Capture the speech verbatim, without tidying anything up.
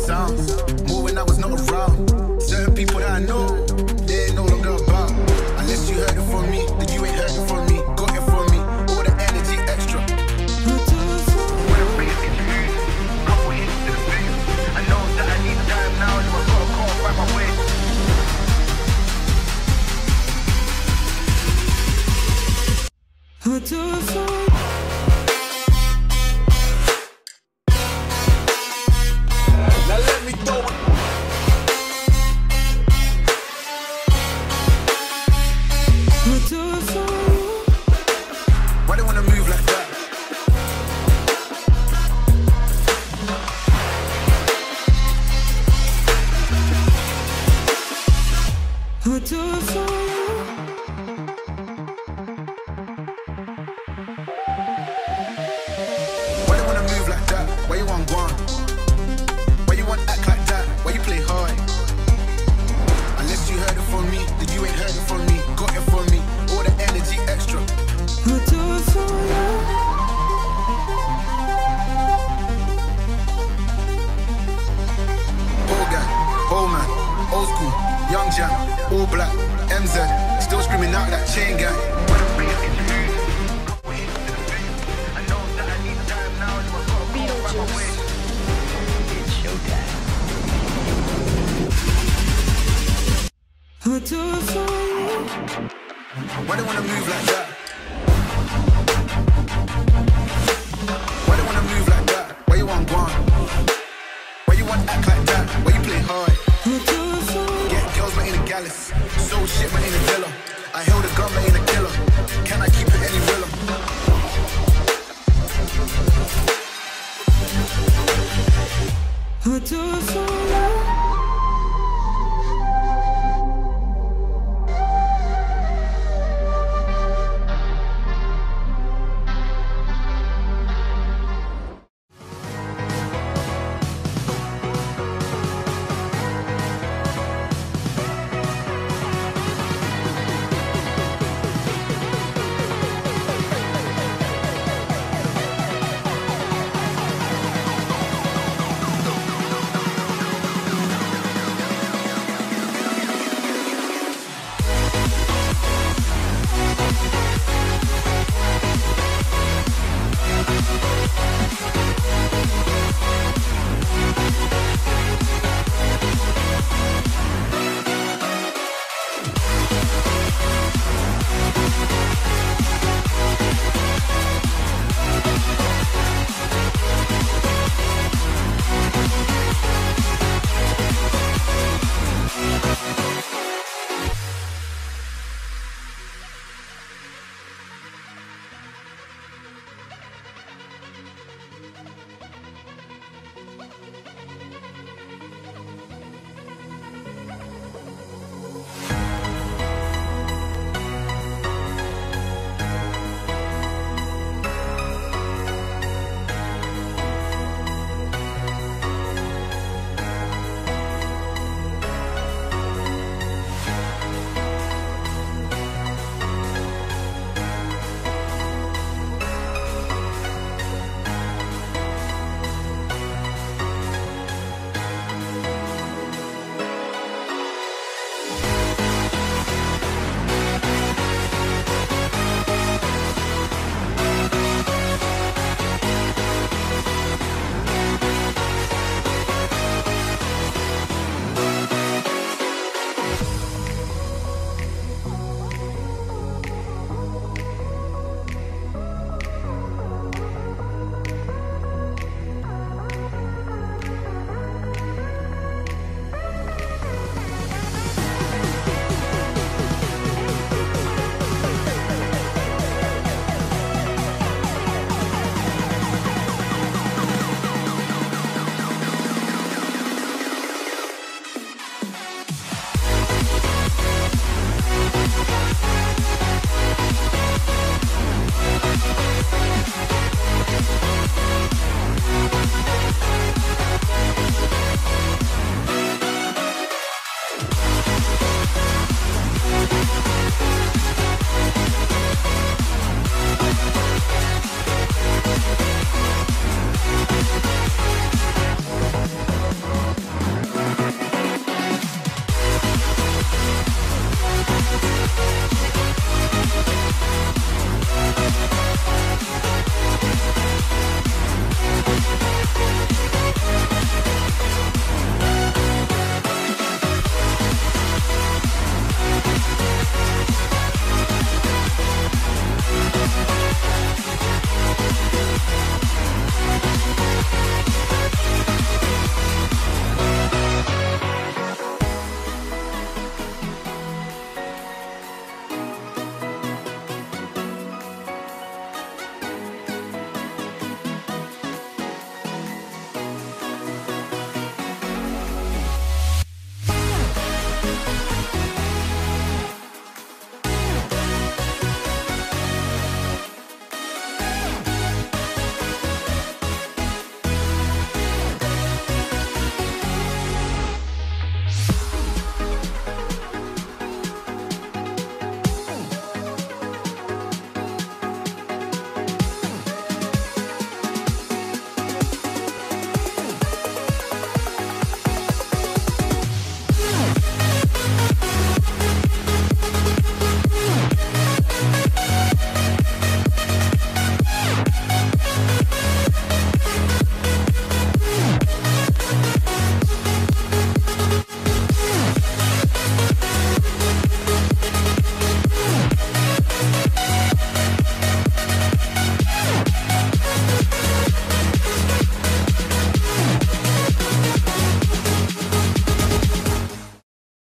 sounds. More when I was not around. Certain people that I know, they ain't no longer about. Unless you heard it from me, then you ain't heard it from me. Got it from me, all the energy extra. When I bring it to you, couple hits to the face. I know that I need time now, so I gotta call by my way. What do I find? Now let me throw it. What do I find? Why they wanna move like that? What do I find? Why they wanna move like that? Why you want one? Why you want act like that? Why you play hard? Unless you heard it from me, then you ain't heard it from me. Got it from me, all the energy extra. What do I find? Old guy, old man, old school, young jam, all black, M Z, still screaming out that chain gang. What do I find? Why they wanna move like that? Why they wanna move like that? Why you want one? Why you want act like that? Why you play hard? What do I find? Get girls but ain't a gallus. So shit but ain't a dealer. I held a gun but ain't a